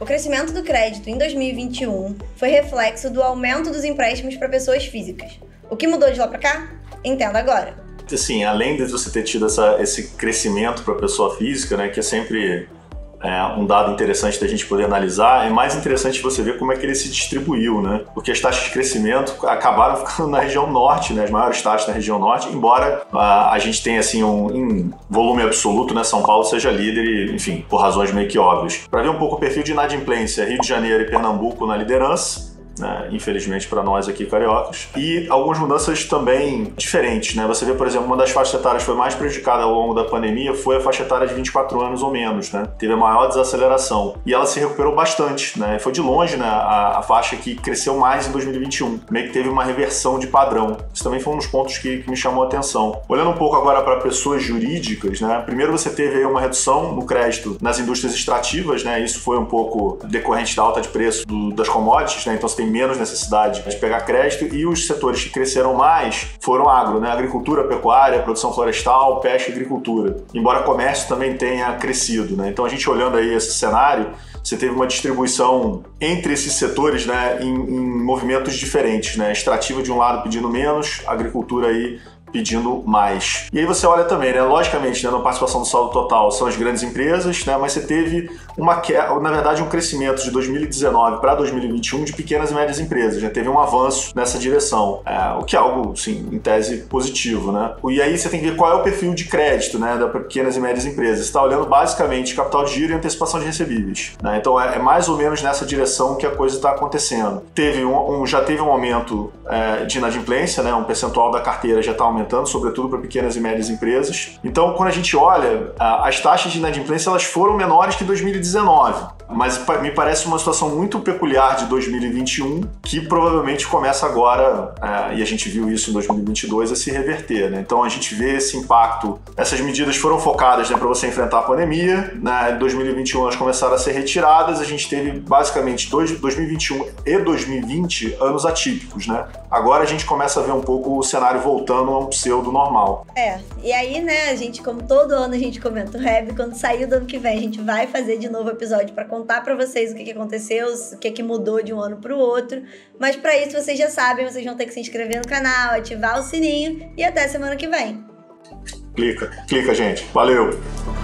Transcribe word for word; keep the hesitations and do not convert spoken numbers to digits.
O crescimento do crédito em dois mil e vinte e um foi reflexo do aumento dos empréstimos para pessoas físicas. O que mudou de lá para cá? Entenda agora. Assim, além de você ter tido essa, esse crescimento para a pessoa física, né, que é sempre é, um dado interessante da gente poder analisar, é mais interessante você ver como é que ele se distribuiu, né? Porque as taxas de crescimento acabaram ficando na região norte, né? As maiores taxas na região norte, embora a, a gente tenha assim um em volume absoluto, né? São Paulo seja líder e, enfim, por razões meio que óbvias. Para ver um pouco o perfil de inadimplência, Rio de Janeiro e Pernambuco na liderança, né, infelizmente para nós aqui cariocas, e algumas mudanças também diferentes, né? Você vê, por exemplo, uma das faixas etárias que foi mais prejudicada ao longo da pandemia foi a faixa etária de vinte e quatro anos ou menos, né? Teve a maior desaceleração e ela se recuperou bastante, né? Foi de longe, né, a, a faixa que cresceu mais em dois mil e vinte e um, meio que teve uma reversão de padrão. Isso também foi um dos pontos que, que me chamou a atenção. Olhando um pouco agora para pessoas jurídicas, né? Primeiro você teve aí uma redução no crédito nas indústrias extrativas, né? Isso foi um pouco decorrente da alta de preço do, das commodities, né? Então você tem menos necessidade de pegar crédito, e os setores que cresceram mais foram agro, né? Agricultura, pecuária, produção florestal, pesca e agricultura. Embora o comércio também tenha crescido, né? Então a gente olhando aí esse cenário, você teve uma distribuição entre esses setores, né, em, em movimentos diferentes, né? Extrativa de um lado pedindo menos, agricultura aí pedindo mais. E aí você olha também, né, logicamente, né, na participação do saldo total são as grandes empresas, né, mas você teve uma queda, na verdade um crescimento de dois mil e dezenove para dois mil e vinte e um de pequenas e médias empresas, já teve um avanço nessa direção, é, o que é algo, sim, em tese positivo, né? E aí você tem que ver qual é o perfil de crédito, né, das pequenas e médias empresas. Você está olhando basicamente capital de giro e antecipação de recebíveis, né? Então é, é mais ou menos nessa direção que a coisa está acontecendo. Teve um, um, já teve um aumento é, de inadimplência, né, um percentual da carteira já está aumentando, sobretudo para pequenas e médias empresas. Então, quando a gente olha, as taxas de inadimplência elas foram menores que dois mil e dezenove, mas me parece uma situação muito peculiar de dois mil e vinte e um, que provavelmente começa agora, é, e a gente viu isso em dois mil e vinte e dois, a se reverter, né? Então, a gente vê esse impacto. Essas medidas foram focadas, né, para você enfrentar a pandemia, né? Em dois mil e vinte e um elas começaram a ser retiradas, a gente teve basicamente dois, dois mil e vinte e um e dois mil e vinte anos atípicos, né? Agora a gente começa a ver um pouco o cenário voltando a um pseudo normal. É, e aí, né, a gente, como todo ano a gente comenta o Reb, quando sair do ano que vem, a gente vai fazer de novo episódio para contar para vocês o que, que aconteceu, o que, que mudou de um ano para o outro. Mas para isso vocês já sabem, vocês vão ter que se inscrever no canal, ativar o sininho e até semana que vem. Clica, clica, gente. Valeu!